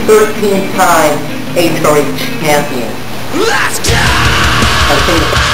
13-time HRH champion. Let's go! I think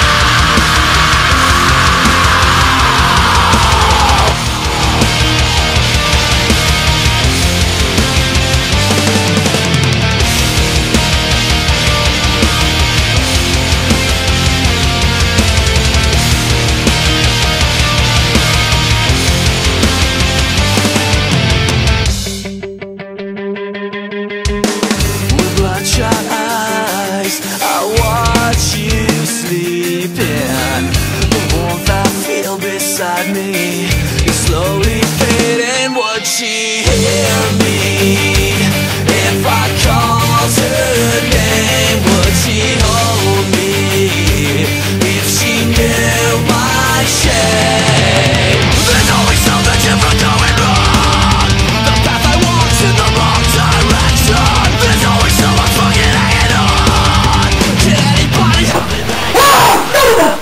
bloodshot eyes, I watch you sleeping. The warmth I feel beside me is slowly fading. Would she hear me if I called her name? Would she hold me if she knew my shame? There's always something different going wrong. The path I walk's in the wrong direction. There's always someone fucking hanging on. Can anybody help me back?